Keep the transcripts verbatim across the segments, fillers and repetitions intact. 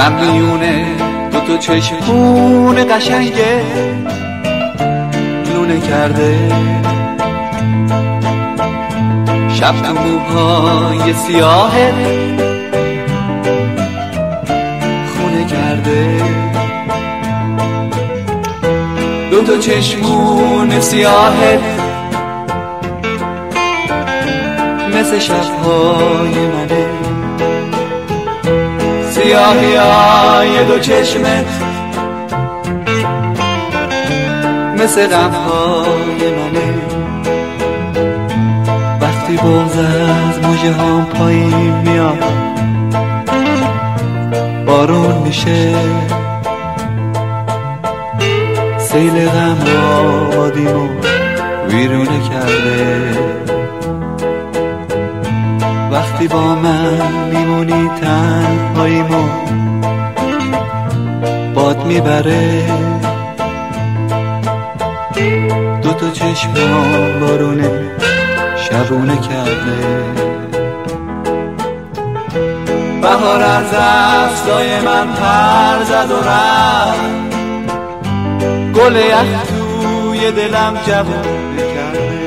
غم میونه دو تا چشمون قشنگه لونه کرده، شب تو موهای سیاهه خونه کرده. دو تا چشمون سیاهه مثل شبهای منه، سیاهی های دو چشمت مثل غمهای منه. وقتی بغض از موجه هام پایین میاد بارون میشه، سیل غم آبادیمو ویرونه کرده. وقتی با من میمونی تنهاییمو باد میبره، دو تا چشمام بارونه شبونه کرده. بهار از دستای من پر زد و رفت، گل یخ توی دلم جوونه کرده.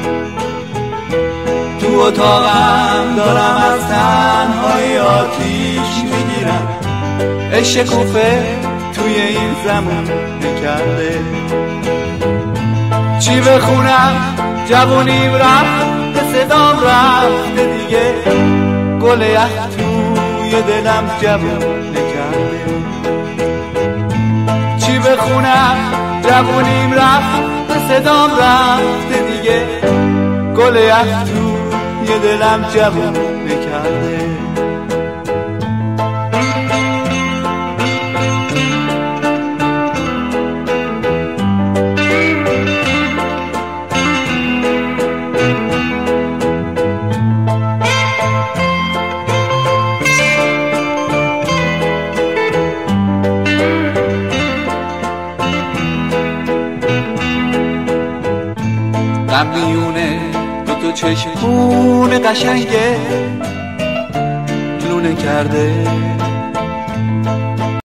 تو اتاقم دارم از تنهایی آتیش میگیرم، عشق کوفه توی این زمان کرده. چی بخونم جوونیم رفت، صدام رفته دیگه، گل یخ توی دلم جوونه کرده. چی بخونم جوونیم رفت، صدام رفته دیگه، گل یخ توی دلم جوونه کرده. غم میونه دو تا چشمون قشنگه لونه کرده.